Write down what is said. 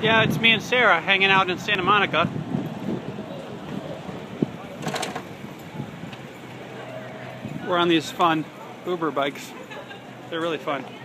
Yeah, it's me and Sarah hanging out in Santa Monica. We're on these fun Uber bikes. They're really fun.